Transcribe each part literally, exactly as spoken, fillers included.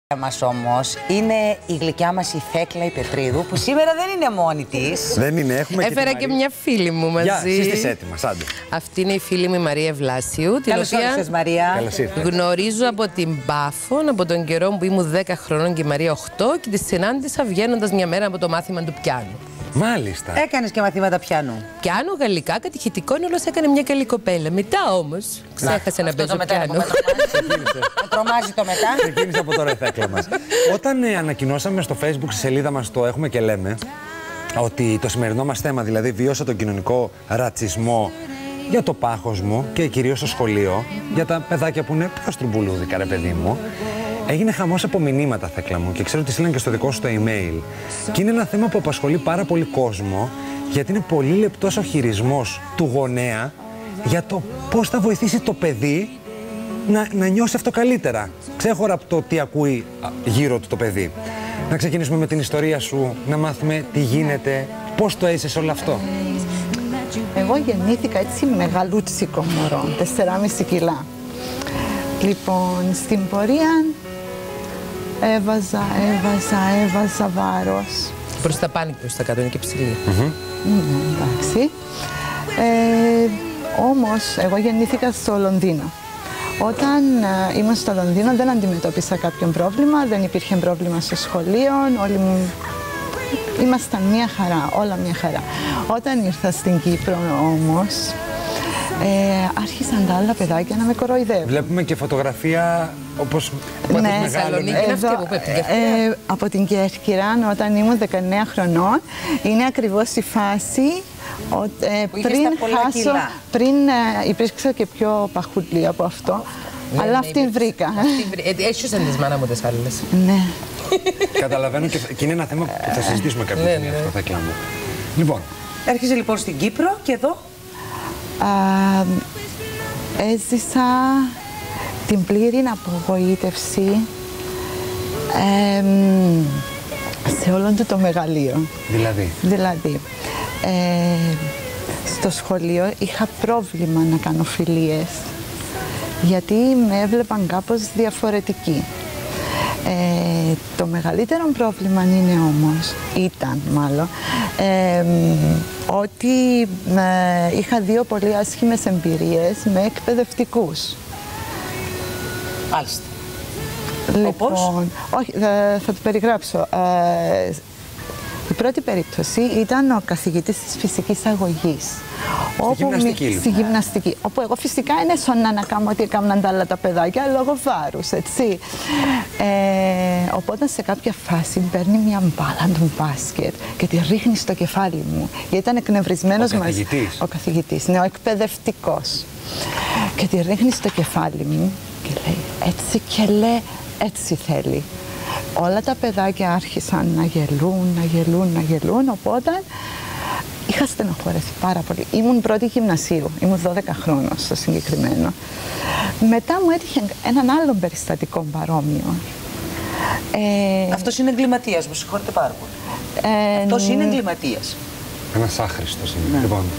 Μας όμως είναι η γλυκιά μας η Θέκλα η Πετρίδου, που σήμερα δεν είναι μόνη της. Δεν είναι, έχουμε Έφερα και, και μια φίλη μου μαζί. Γεια, εσείς είστε έτοιμα, άντε. Αυτή είναι η φίλη μου η Μαρία Ευλάσιου, την Καλώς οποία όρισες, Μαρία. Καλώς ήρθατε. Γνωρίζω από την Πάφων, από τον καιρό που ήμουν δέκα χρονών και η Μαρία οκτώ, και τη συνάντησα βγαίνοντας μια μέρα από το μάθημα του πιάνου. Μάλιστα. Έκανες και μαθήματα πιάνου. Πιάνου, γαλλικά, κατηχητικό, όλος έκανε μια καλή κοπέλα. Μετά όμως ξέχασε να παίζω πιάνο. Με τρομάζει το μετά. Ξεκίνησε από τώρα η Θέκλα μας. Όταν ε, ανακοινώσαμε στο Facebook, στη σελίδα μας το έχουμε και λέμε, ότι το σημερινό μας θέμα, δηλαδή βίωσα τον κοινωνικό ρατσισμό για το πάχος μου και κυρίως στο σχολείο, για τα παιδάκια που είναι πιο στρουμπουλούδικα, ρε παιδί μου. Έγινε χαμός από μηνύματα, Θέκλα μου, και ξέρω ότι στείλαν και στο δικό σου το email. Και είναι ένα θέμα που απασχολεί πάρα πολύ κόσμο, γιατί είναι πολύ λεπτός ο χειρισμός του γονέα για το πώς θα βοηθήσει το παιδί να, να νιώσει αυτό καλύτερα. Ξέχωρα από το τι ακούει γύρω του το παιδί. Να ξεκινήσουμε με την ιστορία σου, να μάθουμε τι γίνεται, πώς το έζησες όλο αυτό. Εγώ γεννήθηκα έτσι μεγαλούτσικο μωρό, τεσσεράμισι κιλά. Λοιπόν, στην πορεία έβαζα, έβαζα, έβαζα βάρος. Προς τα πάνω και προς τα κάτω, είναι και ψηλή. Mm-hmm. Ναι, εντάξει. Ε, όμως, εγώ γεννήθηκα στο Λονδίνο. Όταν ε, ήμουν στο Λονδίνο δεν αντιμετώπισα κάποιον πρόβλημα, δεν υπήρχε πρόβλημα στο σχολείο, όλοι μου ήμασταν μια χαρά, όλα μια χαρά. Όταν ήρθα στην Κύπρο όμως, ε, άρχισαν τα άλλα παιδάκια να με κοροϊδεύουν. Βλέπουμε και φωτογραφία όπως ναι, μεγάλη. Εδώ, ε, από την Κέρκυρα, όταν ήμουν δεκαεννέα χρονών, είναι ακριβώς η φάση ο, ε, πριν χάσω, πριν ε, υπήρξα και πιο παχουλή από αυτό, ναι, αλλά ναι, αυτήν ναι, βρήκα. Έσουσαν τις μάνα μου τις άλλες. Ναι. Καταλαβαίνω και, και είναι ένα θέμα που θα συζητήσουμε κάποια στιγμή, ναι, ναι. Αυτό θα κλάμω. Λοιπόν. Έρχεσαι λοιπόν στην Κύπρο και εδώ. Α, έζησα την πλήρη απογοήτευση ε, σε όλο το, το μεγαλείο. Δηλαδή. Δηλαδή, ε, στο σχολείο είχα πρόβλημα να κάνω φιλίες, γιατί με έβλεπαν κάπως διαφορετική. Ε, το μεγαλύτερο πρόβλημα είναι όμως, ήταν μάλλον, ε, ότι ε, είχα δύο πολύ άσχημες εμπειρίες με εκπαιδευτικούς. Μάλιστα. Λοιπόν, όπως? Όχι, θα, θα το περιγράψω. Ε, η πρώτη περίπτωση ήταν ο καθηγητής της φυσικής αγωγής. Στη όπου γυμναστική, μη, στη γυμναστική. Όπου εγώ φυσικά είναι σώνα να κάνω ό,τι έκαναν τα άλλα τα παιδάκια λόγω βάρους, έτσι. Ε, οπότε σε κάποια φάση παίρνει μια μπάλα του μπάσκετ και τη ρίχνει στο κεφάλι μου. Γιατί ήταν εκνευρισμένος ο μαζί. καθηγητής. Ο καθηγητής, ναι, ο εκπαιδευτικός. Και τη ρίχνει στο κεφάλι μου και λέει έτσι και λέει έτσι θέλει. Όλα τα παιδάκια άρχισαν να γελούν, να γελούν, να γελούν, οπότε είχα στενοχωρέσει πάρα πολύ. Ήμουν πρώτη γυμνασίου, ήμουν δώδεκα χρόνων στο συγκεκριμένο. Μετά μου έτυχε έναν άλλο περιστατικό παρόμοιο. Ε, Αυτός είναι εγκληματίας, μου συγχωρείτε πάρα πολύ. Ε, Αυτός είναι εγκληματίας. Ένας άχρηστος είναι, ναι. Λοιπόν.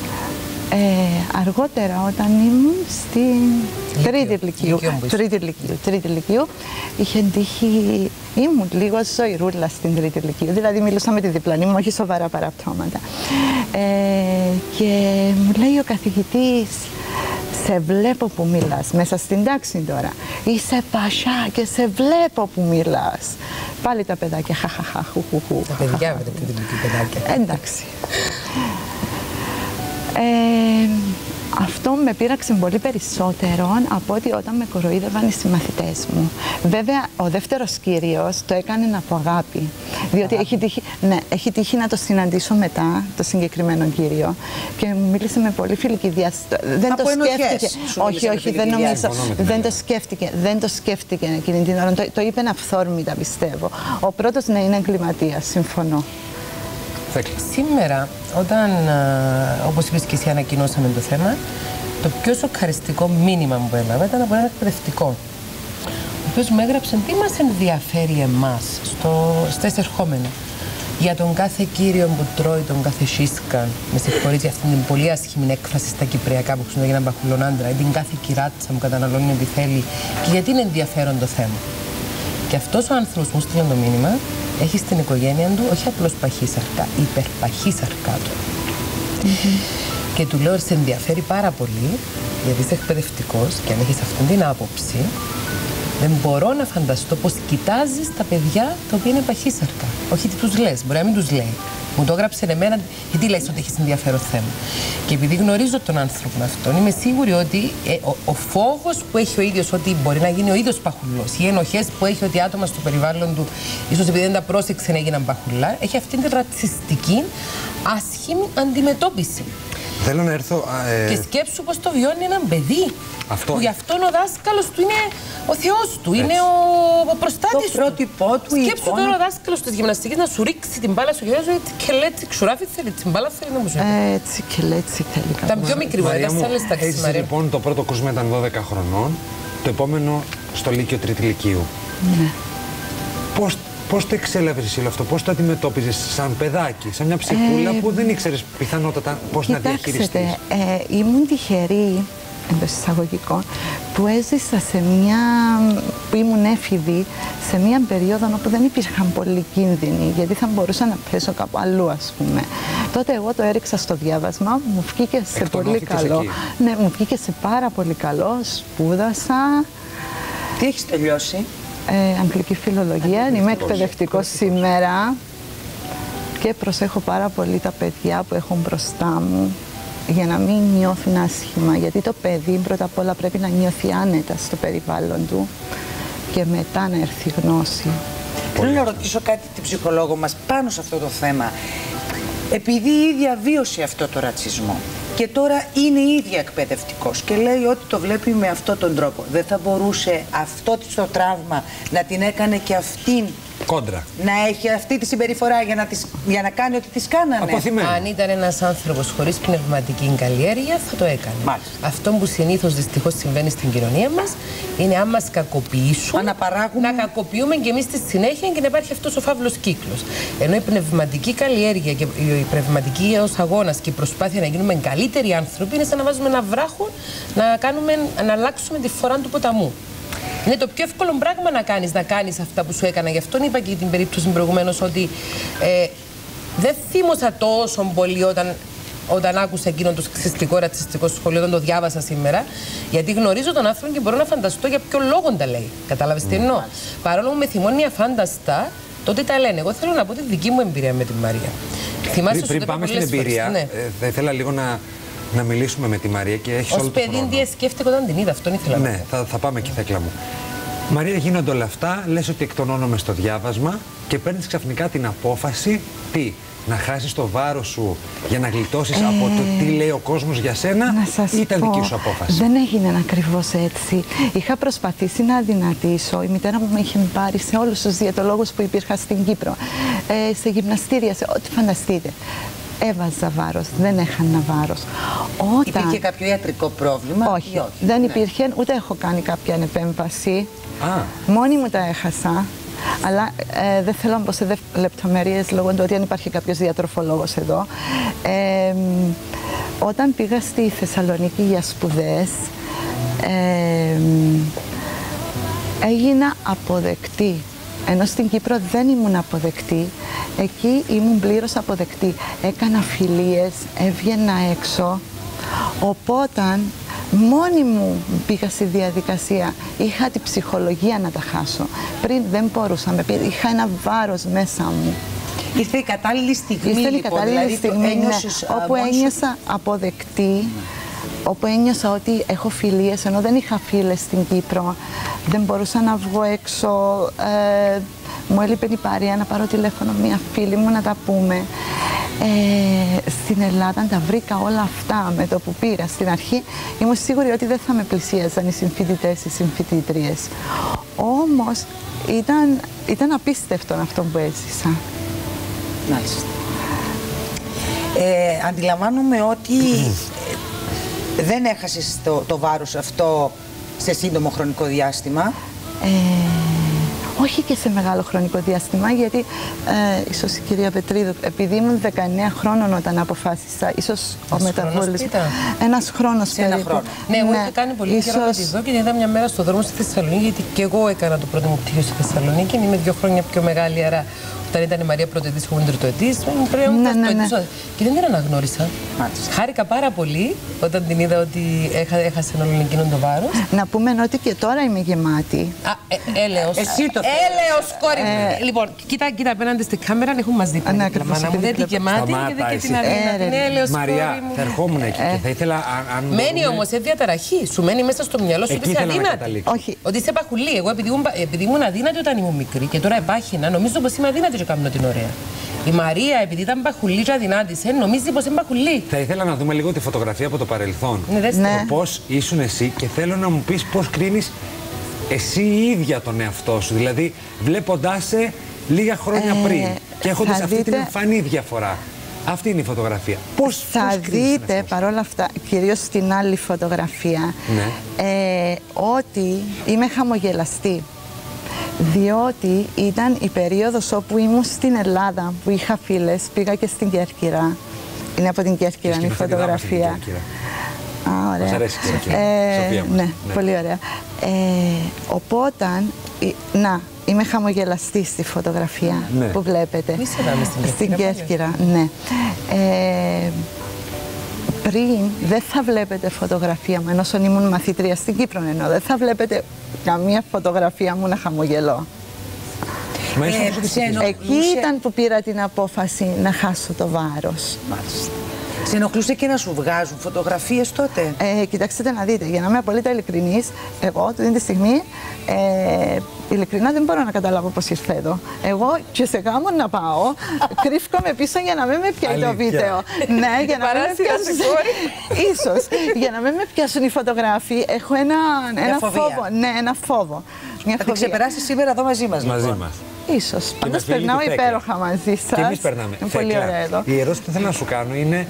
Ε, αργότερα, όταν ήμουν στην τρίτη λυκείου, τρίτη λυκείου, τρίτη λυκείου, είχε τύχει, ήμουν λίγο ζωηρούλα στην τρίτη λυκείου, δηλαδή μιλούσα με τη διπλανή μου, όχι σοβαρά παραπτώματα. Ε, και μου λέει ο καθηγητής, σε βλέπω που μιλάς, μέσα στην τάξη τώρα, είσαι πασιά και σε βλέπω που μιλάς. Πάλι τα παιδάκια, χαχαχα, χουχουχου. Τα παιδιά, τα παιδάκια. Εντάξει. Ε, αυτό με πείραξε πολύ περισσότερο από ότι όταν με κοροϊδεύαν οι συμμαθητές μου. Βέβαια, ο δεύτερος κύριος το έκανε από αγάπη. Διότι έχει τύχει, ναι, έχει τύχει να το συναντήσω μετά, το συγκεκριμένο κύριο, και μου μίλησε με πολύ φιλική διάσταση. Δεν από το σκέφτηκε. Όχι, όχι, δεν νομίζω. Δεν το σκέφτηκε. Δεν το σκέφτηκε εκείνη την ώρα. Το, το είπε αυθόρμητα, πιστεύω. Ο πρώτος να είναι εγκληματίας, συμφωνώ. Σήμερα, όταν, όπως είπες και εσύ, ανακοινώσαμε το θέμα, το πιο σοκαριστικό μήνυμα που έλαβα ήταν από έναν εκπαιδευτικό, ο οποίος μου έγραψε τι μας ενδιαφέρει εμάς στο, στα εισερχόμενα. Για τον κάθε κύριο που τρώει τον κάθε σίσκαν, με συγχωρείτε αυτή την πολύ άσχημη έκφραση στα κυπριακά που χρησιμοποιεί για έναν παχουλόν άντρα, ή την κάθε κυράτσα που καταναλώνει ό,τι θέλει, και γιατί είναι ενδιαφέρον το θέμα. Και αυτός ο άνθρωπος που μου στείλε το μήνυμα έχει στην οικογένεια του όχι απλώς παχύσαρκα, υπερπαχύσαρκα του. Mm-hmm. Και του λέω, σε ενδιαφέρει πάρα πολύ, γιατί είσαι εκπαιδευτικός και αν έχεις αυτή την άποψη, δεν μπορώ να φανταστώ πως κοιτάζεις τα παιδιά τα οποία είναι παχύσαρκα. Όχι τι τους λες, μπορεί να μην τους λέει. Μου το έγραψε εμένα, γιατί λες ότι έχεις ενδιαφέρον θέμα. Και επειδή γνωρίζω τον άνθρωπο αυτόν, είμαι σίγουρη ότι ε, ο, ο φόβος που έχει ο ίδιος ότι μπορεί να γίνει ο ίδιος παχουλός, οι ενοχές που έχει ότι άτομα στο περιβάλλον του, ίσως επειδή δεν τα πρόσεξε να έγιναν παχουλά, έχει αυτή την ρατσιστική, άσχημη αντιμετώπιση. Θέλω να έρθω. Ε... Και σκέψου πως το βιώνει έναν παιδί. Αυτό. Που γι' αυτόν ο δάσκαλος του είναι ο Θεός του, έτσι. Είναι ο, ο προστάτης το πρότυπό του. Σκέψου τώρα ο δάσκαλος της γυμναστικής να σου ρίξει την μπάλα στο γερό, έτσι και λέτσι, ξουράφι θέλει, την μπάλα θέλει να μου σου ρίξει. Έτσι και λέτσι θέλει. Τα πιο μικρή μου, τα άλλες τάξεις. Έτσι λοιπόν το πρώτο κούσμα ήταν δώδεκα χρονών, το επόμενο στο Λύκειο Τρίτη Λυκείου. Ναι. Πώς Πώς το εξέλαβες όλο αυτό, πώς το αντιμετώπιζες σαν παιδάκι, σαν μια ψυχούλα ε, που δεν ήξερες πιθανότατα πώς να διαχειριστείς? Ε, ήμουν τυχερή, εντός εισαγωγικών, που έζησα σε μια, που ήμουν έφηβη, σε μια περίοδο όπου δεν υπήρχαν πολλοί κίνδυνοι, γιατί θα μπορούσα να πέσω κάπου αλλού, ας πούμε. Τότε εγώ το έριξα στο διάβασμα, μου βγήκε σε πολύ καλό. Εκεί. Ναι, μου βγήκε σε πάρα πολύ καλό, σπούδασα. Τι έχεις τελειώσει? Ε, αγγλική φιλολογία, είμαι εκπαιδευτικός σήμερα και προσέχω πάρα πολύ τα παιδιά που έχω μπροστά μου για να μην νιώθουν άσχημα, γιατί το παιδί πρώτα απ' όλα πρέπει να νιώθει άνετα στο περιβάλλον του και μετά να έρθει γνώση. Θέλω να ρωτήσω κάτι την ψυχολόγο μας πάνω σε αυτό το θέμα. Επειδή η ίδια βίωσε αυτό το ρατσισμό και τώρα είναι η ίδια εκπαιδευτικός και λέει ότι το βλέπει με αυτόν τον τρόπο, δεν θα μπορούσε αυτό το τραύμα να την έκανε και αυτήν κόντρα, να έχει αυτή τη συμπεριφορά για να, τις, για να κάνει ό,τι τις κάνανε? Αποθυμένο. Αν ήταν ένας άνθρωπος χωρίς πνευματική καλλιέργεια θα το έκανε. Μάλιστα. Αυτό που συνήθως δυστυχώς συμβαίνει στην κοινωνία μας είναι αν μας κακοποιήσουν, Αναπαράγουμε... να κακοποιούμε και εμείς στη συνέχεια και να υπάρχει αυτός ο φαύλος κύκλος. Ενώ η πνευματική καλλιέργεια και η πνευματική ως αγώνας και η προσπάθεια να γίνουμε καλύτεροι άνθρωποι είναι σαν να βάζουμε ένα βράχο να, κάνουμε, να αλλάξουμε τη φορά του ποταμού. Είναι το πιο εύκολο πράγμα να κάνεις, να κάνεις αυτά που σου έκανα. Γι' αυτό είπα και την περίπτωση προηγουμένως ότι ε, δεν θύμωσα τόσο πολύ όταν, όταν άκουσα εκείνο το σεξιστικό, ρατσιστικό σχολείο, όταν το διάβασα σήμερα. Γιατί γνωρίζω τον άνθρωπο και μπορώ να φανταστώ για ποιο λόγο τα λέει. Κατάλαβες τι εννοώ? Παρόλο που με θυμώνει αφάνταστα, τότε τα λένε. Εγώ θέλω να πω τη δική μου εμπειρία με την Μαρία. Θυμάσαι πριν, πριν πάμε στην εμπειρία, ναι. ε, θα ήθελα λίγο να. Να μιλήσουμε με τη Μαρία και έχει όλο το χρόνο. Ως παιδί τι σκέφτεται όταν την είδα, αυτόν ήθελα να Ναι, θα, θα πάμε εκεί, Θέκλα μου. Μαρία, γίνονται όλα αυτά, λες ότι εκτονώνομαι στο διάβασμα και παίρνεις ξαφνικά την απόφαση, τι, να χάσεις το βάρος σου για να γλιτώσεις ε, από το τι λέει ο κόσμος για σένα, ή ήταν δική σου απόφαση? Δεν έγινε ακριβώς έτσι. Είχα προσπαθήσει να αδυνατήσω. Η μητέρα μου με είχε πάρει σε όλους τους διαιτολόγους που υπήρχαν στην Κύπρο, ε, σε γυμναστήρια, σε ό,τι φανταστείτε. Έβαζα βάρος, δεν έχανα βάρος. Όταν... Υπήρχε κάποιο ιατρικό πρόβλημα? Όχι, όχι. δεν ναι. υπήρχε, ούτε έχω κάνει κάποια επέμβαση. Α. Μόνη μου τα έχασα. Αλλά ε, δεν θέλω να πω σε λεπτομέρειες λόγω του ότι αν υπάρχει κάποιος διατροφολόγος εδώ. Ε, όταν πήγα στη Θεσσαλονίκη για σπουδές, ε, έγινα αποδεκτή. Ενώ στην Κύπρο δεν ήμουν αποδεκτή, εκεί ήμουν πλήρως αποδεκτή. Έκανα φιλίες, έβγαινα έξω, οπότε μόνη μου πήγα στη διαδικασία. Είχα την ψυχολογία να τα χάσω. Πριν δεν μπορούσα, είχα ένα βάρος μέσα μου. Ήρθε η κατάλληλη στιγμή, Ήρθε η λοιπόν, κατάλληλη δηλαδή στιγμή, ένιωσες, ναι, όπου ένιωσα αποδεκτή. Όπου ένιωσα ότι έχω φιλίες, ενώ δεν είχα φίλες στην Κύπρο, δεν μπορούσα να βγω έξω, ε, μου έλειπε η παρέα να πάρω τηλέφωνο μια φίλη μου να τα πούμε. Ε, στην Ελλάδα τα βρήκα όλα αυτά με το που πήρα. Στην αρχή ήμουν σίγουρη ότι δεν θα με πλησίαζαν οι συμφοιτητές, οι συμφοιτήτριες. Όμως ήταν, ήταν απίστευτο αυτό που έζησα. Μάλιστα. Ε, αντιλαμβάνομαι ότι δεν έχασες το, το βάρος αυτό σε σύντομο χρονικό διάστημα. Ε, όχι και σε μεγάλο χρονικό διάστημα, γιατί ε, ίσως η κυρία Πετρίδου, επειδή ήμουν δεκαεννέα χρόνων όταν αποφάσισα, ίσως ο μεταβολισμός. Ένας χρόνος περίπου. Χρόνο. Ναι, εγώ είχα κάνει πολύ ίσως... καιρό εδώ και είδα μια μέρα στο δρόμο στη Θεσσαλονίκη, γιατί και εγώ έκανα το πρώτο μου πτυχίο στη Θεσσαλονίκη. Είμαι δύο χρόνια πιο μεγάλη, άρα όταν ήταν η Μαρία πρωτοετής, εγώ ήμουν τριτοετής. Ναι, ναι, ναι. Και δεν την αναγνώρισα. Μάλιστα. Χάρηκα πάρα πολύ όταν την είδα ότι έχα, έχασε όλο εκείνο το βάρος. Να πούμε ότι και τώρα είμαι γεμάτη. Α, ε, έλεος. Εσύ το θέλεις. Έλεος, κόρη μου. Ε, λοιπόν, κοίτα, κοίτα απέναντι στην κάμερα, έχουν μας δει πριν. Μάνα μου, δεν την γεμάτη και δεν και την αργία. Την έλεος, Μαρία, θα ερχόμουν εκεί και θα ήθελα αν... Μένει όμως σε διαταραχή. Σου μένει μέσα στο μυαλό σου ότι είσαι αδύνατη. Όχι. Ότι είσαι παχουλή. Εγώ επειδή ήμουν αδύνατη όταν ήμουν μικρή και τώρα επάχυνα, νομίζω πως είμαι αδύνατη και κάνω την ωραία. Η Μαρία, επειδή ήταν παχουλή και αδυνάτησε, νομίζει πως είναι παχουλή. Θα ήθελα να δούμε λίγο τη φωτογραφία από το παρελθόν. Ναι, δες ναι. Το πώς ήσουν εσύ και θέλω να μου πεις πώς κρίνεις εσύ η ίδια τον εαυτό σου. Δηλαδή, βλέποντάς σε λίγα χρόνια ε, πριν και έχοντας αυτή δείτε... την εμφανή διαφορά. Αυτή είναι η φωτογραφία. Πώς, θα πώς δείτε παρόλα αυτά, κυρίως στην άλλη φωτογραφία, ναι. ε, ότι είμαι χαμογελαστή. Διότι ήταν η περίοδος όπου ήμουν στην Ελλάδα, που είχα φίλες, πήγα και στην Κέρκυρα. Είναι από την Κέρκυρα η φωτογραφία. Α, ωραία. Μας αρέσει η Κέρκυρα. Ε, Σοφία μου. Ναι, ναι, πολύ ωραία. Ε, οπότε, να, είμαι χαμογελαστή στη φωτογραφία ναι. που βλέπετε. Μη σε δάμε στην Στην Κέρκυρα, ναι. Ε, πριν δεν θα βλέπετε φωτογραφία μου, ενώ ήμουν μαθήτρια στην Κύπρο, ενώ δεν θα βλέπετε καμία φωτογραφία μου να χαμογελώ. Ε, Εκεί ήταν που πήρα την απόφαση να χάσω το βάρος. Μάλιστα. Σε ενοχλούσε και να σου βγάζουν φωτογραφίες τότε? Ε, κοιτάξτε να δείτε, για να είμαι απολύτως ειλικρινής, εγώ αυτή τη στιγμή ε, ειλικρινά δεν μπορώ να καταλάβω πώς ήρθε εδώ. Εγώ και σε γάμο να πάω, κρύφκομαι πίσω για να μην με πιάσει το βίντεο. Ναι, για να μην με πιάσουν. Ίσως. Για να μην με πιάσουν οι φωτογράφοι, έχω ένα, ένα φόβο. Ναι, ένα φόβο. Μια θα την ξεπεράσει σήμερα εδώ μαζί μας. Μαζί μας. Ίσως. Πάντως περνάω υπέροχα μαζί σας. Και εμείς περνάμε. Είναι πολύ ωραία εδώ. Η ερώτηση που θέλω να σου κάνω είναι,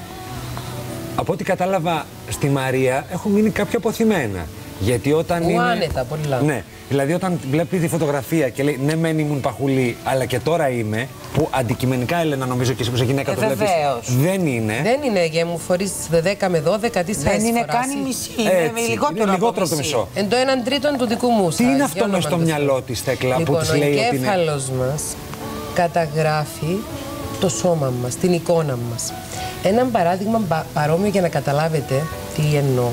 από ό,τι κατάλαβα στη Μαρία, έχουν μείνει κάποια αποθυμένα. Γιατί όταν Ου, είναι... άνετα, πολύ λάθος. Ναι. Δηλαδή όταν βλέπει τη φωτογραφία και λέει ναι μεν ήμουν παχουλή, αλλά και τώρα είμαι, που αντικειμενικά Έλενα νομίζω και εσύ που είσαι γυναίκα ε, το βλέπεις, δεν είναι. Δεν είναι και μου φορείς δέκα με δώδεκα, τι δεν είναι καν η μισή, είναι λιγότερο, είναι λιγότερο από το μισό. Εν το έναν τρίτον του δικού μου. Τι είναι αυτό μες στο μυαλό της, Θέκλα, λοιπόν, που της λέει ότι είναι... Ο εγκέφαλος μας καταγράφει το σώμα μας, την εικόνα μας. Ένα παράδειγμα πα, παρόμοιο για να καταλάβετε τι εννοώ.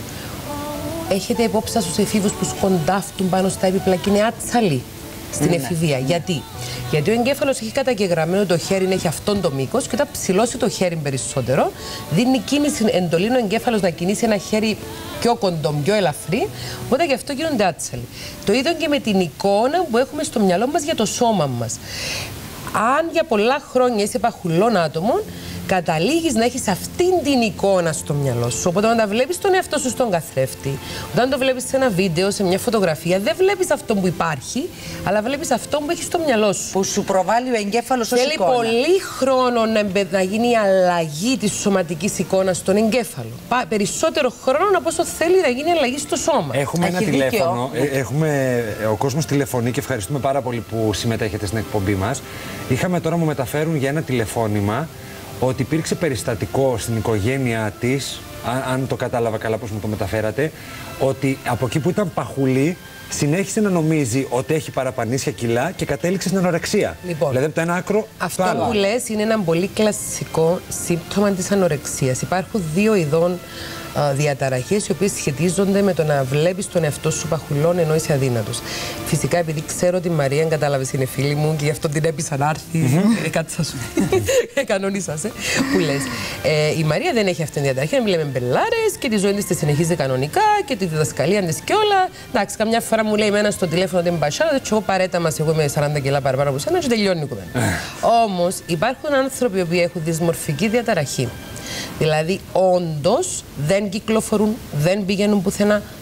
Έχετε υπόψη σας τους εφήβους που σκοντάφτουν πάνω στα έπιπλα και είναι άτσαλοι στην ναι. εφηβεία. Γιατί? Γιατί ο εγκέφαλος έχει καταγεγραμμένο το χέρι έχει αυτόν το μήκος και όταν ψηλώσει το χέρι περισσότερο, δίνει κίνηση, εντολή ο εγκέφαλος να κινήσει ένα χέρι πιο κοντό, πιο ελαφρύ, οπότε γι' αυτό γίνονται άτσαλοι. Το ίδιο και με την εικόνα που έχουμε στο μυαλό μας για το σώμα μας. Αν για πολλά χρόνια είσαι παχουλών άτομων, καταλήγεις να έχεις αυτήν την εικόνα στο μυαλό σου. Οπότε όταν τα βλέπεις τον εαυτό σου στον καθρέφτη, όταν το βλέπεις σε ένα βίντεο, σε μια φωτογραφία, δεν βλέπεις αυτό που υπάρχει, αλλά βλέπεις αυτό που έχεις στο μυαλό σου. Που σου προβάλλει ο εγκέφαλος ως Θέλει εικόνα. πολύ χρόνο να, να γίνει η αλλαγή της σωματικής εικόνας στον εγκέφαλο. Πα, περισσότερο χρόνο από όσο θέλει να γίνει η αλλαγή στο σώμα. Έχουμε Έχει ένα δίκαιο. τηλέφωνο. Ε, έχουμε, ο κόσμος τηλεφωνεί και ευχαριστούμε πάρα πολύ που συμμετέχετε στην εκπομπή μας. Είχαμε τώρα μου μεταφέρουν για ένα τηλεφώνημα ότι υπήρξε περιστατικό στην οικογένειά της, αν, αν το κατάλαβα καλά πώς μου το μεταφέρατε, ότι από εκεί που ήταν παχουλή, συνέχισε να νομίζει ότι έχει παραπανήσια κιλά και κατέληξε στην ανορεξία. Λοιπόν, δηλαδή από το ένα άκρο αυτό το άλλο. που λες είναι ένα πολύ κλασικό σύμπτωμα της ανορεξίας. Υπάρχουν δύο ειδών διαταραχές οι οποίες σχετίζονται με το να βλέπεις τον εαυτό σου παχουλών ενώ είσαι αδύνατος. Φυσικά, επειδή ξέρω ότι η Μαρία, κατάλαβες, είναι φίλη μου και γι' αυτό την έπεισα να έρθει. Mm-hmm. Κάτι σας κανονίσασε. Που λες. Ε, η Μαρία δεν έχει αυτή την διαταραχή. Να μιλάμε μπελάρες και τη ζωή της τη συνεχίζει κανονικά και τη διδασκαλία της και όλα. Εντάξει, καμιά φορά μου λέει εμένα στο τηλέφωνο ότι είμαι μπασάρα, έτσι εγώ παρέτα μας, εγώ είμαι σαράντα κιλά παραπάνω από σένα και τελειώνει η κουβέντα. Όμως υπάρχουν άνθρωποι που έχουν δυσμορφική διαταραχή. Δηλαδή, όντως δεν κυκλοφορούν, δεν πηγαίνουν πουθενά,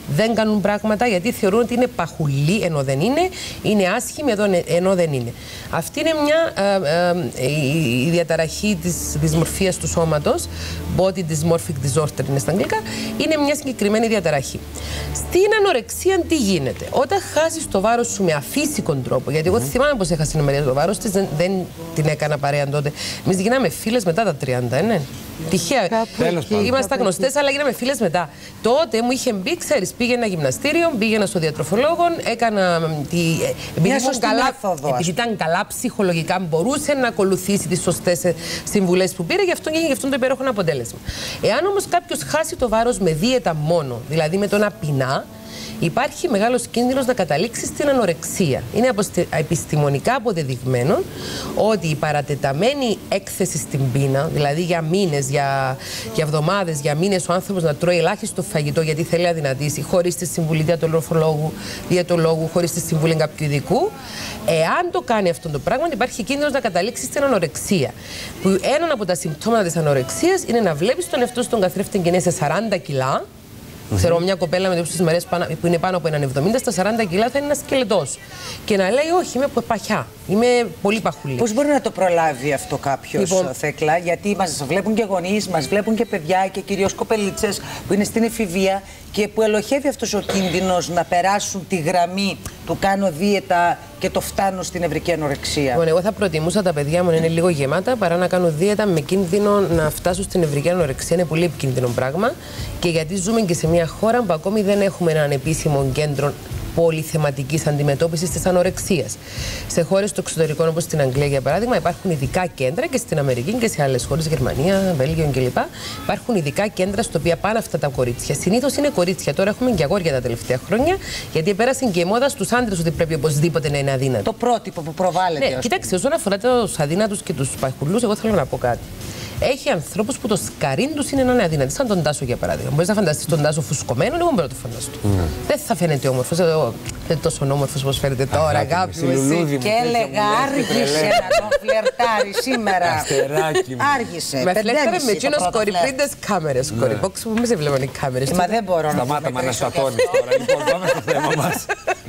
δεν κάνουν πράγματα γιατί θεωρούν ότι είναι παχουλοί ενώ δεν είναι, είναι άσχημοι ενώ δεν είναι. Αυτή είναι μια ε, ε, η, η διαταραχή της δυσμορφίας του σώματος, body dysmorphic disorder είναι στα αγγλικά, είναι μια συγκεκριμένη διαταραχή. Στην ανορεξία τι γίνεται? Όταν χάσεις το βάρος σου με αφύσικο τρόπο, γιατί εγώ θυμάμαι πως έχασε η Μαρία το βάρος της, δεν, δεν την έκανα παρέα τότε. Εμείς γίναμε φίλες μετά τα τριάντα, ε, ναι. Τυχαία. Ήμασταν γνωστές, αλλά γίναμε φίλες μετά. Τότε μου είχε μπει, ξέρεις, πήγαινα γυμναστήριο, πήγαινα στο διατροφολόγο, έκανα. Τη, επειδή, καλά, επειδή ήταν καλά ψυχολογικά, μπορούσε να ακολουθήσει τις σωστές συμβουλές που πήρε, γι' αυτό και γι' αυτό το υπέροχο αποτέλεσμα. Εάν όμως κάποιος χάσει το βάρος με δίαιτα μόνο, δηλαδή με το να πεινά, υπάρχει μεγάλος κίνδυνος να καταλήξει στην ανορεξία. Είναι επιστημονικά αποδεδειγμένο ότι η παρατεταμένη έκθεση στην πείνα, δηλαδή για μήνες, για, για εβδομάδες, για μήνες ο άνθρωπος να τρώει ελάχιστο φαγητό γιατί θέλει να δυνατήσει, χωρίς τη συμβουλή διατροφολόγου, διαιτολόγου, χωρίς τη συμβουλή κάποιου ειδικού, εάν το κάνει αυτό το πράγμα, υπάρχει κίνδυνος να καταλήξει στην ανορεξία. Που ένα από τα συμπτώματα της ανορεξίας είναι να βλέπεις τον εαυτό στον καθρέφτη και είναι σε σαράντα κιλά. Mm-hmm. Ξέρω μια κοπέλα με τις μερές που είναι πάνω από έναν εβδομήντα, στα σαράντα κιλά θα είναι ένας σκελετός. Και να λέει, όχι, είμαι παχιά, είμαι πολύ παχουλή. Πώς μπορεί να το προλάβει αυτό κάποιος, λοιπόν, Θέκλα? Γιατί μας βλέπουν και γονείς, μας βλέπουν και παιδιά και κυρίως κοπελίτσες που είναι στην εφηβεία και που ελοχεύει αυτός ο κίνδυνος να περάσουν τη γραμμή του κάνω δίαιτα και το φτάνω στην νευρική ανορεξία. Λοιπόν, εγώ θα προτιμούσα τα παιδιά μου να είναι λίγο γεμάτα παρά να κάνω δίαιτα με κίνδυνο να φτάσω στην νευρική ανορεξία. Είναι πολύ επικίνδυνο πράγμα και γιατί ζούμε και σε μια χώρα που ακόμη δεν έχουμε έναν επίσημο κέντρο πολυθεματικής αντιμετώπισης της ανορεξίας. Σε χώρες του εξωτερικού, όπως στην Αγγλία για παράδειγμα, υπάρχουν ειδικά κέντρα και στην Αμερική και σε άλλες χώρες, Γερμανία, Βέλγιο κλπ. Υπάρχουν ειδικά κέντρα στα οποία πάνε αυτά τα κορίτσια. Συνήθως είναι κορίτσια, τώρα έχουμε και αγόρια τα τελευταία χρόνια, γιατί πέρασε και η μόδα στους άντρες ότι πρέπει οπωσδήποτε να είναι αδύνατοι. Το πρότυπο που προβάλλεται. Ναι, κοιτάξτε, όσον αφορά τους αδύνατους και τους παχουλούς, εγώ θέλω να πω κάτι. Έχει ανθρώπους που το σκαρίν τους είναι να είναι αδύνατοι, σαν τον Τάσο για παράδειγμα. Μπορείς να φανταστείς τον Τάσο φουσκωμένο, εγώ μπορώ να το φανταστώ. Mm. Δεν θα φαίνεται όμορφος, δεν είναι τόσο όμορφος όπως φαίνεται τώρα, αγάπη μου. Εσύ. Και έλεγα, άργησε να τον φλερτάρει σήμερα. Αστεράκι μου. Άργησε. Με φλερτάρε με εκείνος κορί πριν τις κάμερες. Κορυμπόξου που μη σε βλέπαν οι κάμερες. Μα δεν μπορώ να σταμάτα με αναστατώνεις τώρα. Λοιπόν, πάμε στο θέμα μας.